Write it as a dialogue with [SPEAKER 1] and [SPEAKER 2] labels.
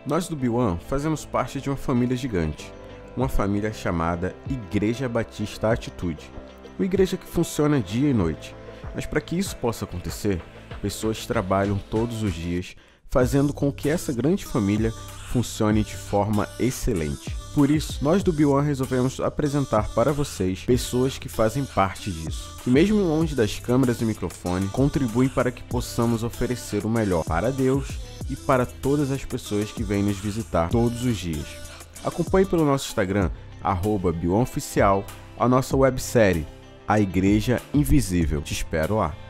[SPEAKER 1] Nós do B1 fazemos parte de uma família gigante, uma família chamada Igreja Batista Atitude, uma igreja que funciona dia e noite. Mas para que isso possa acontecer, pessoas trabalham todos os dias, fazendo com que essa grande família funcione de forma excelente. Por isso, nós do B1 resolvemos apresentar para vocês pessoas que fazem parte disso, que mesmo longe das câmeras e microfone, contribuem para que possamos oferecer o melhor para Deus e para todas as pessoas que vêm nos visitar todos os dias. Acompanhe pelo nosso Instagram, @B1Oficial, a nossa websérie, A Igreja Invisível. Te espero lá.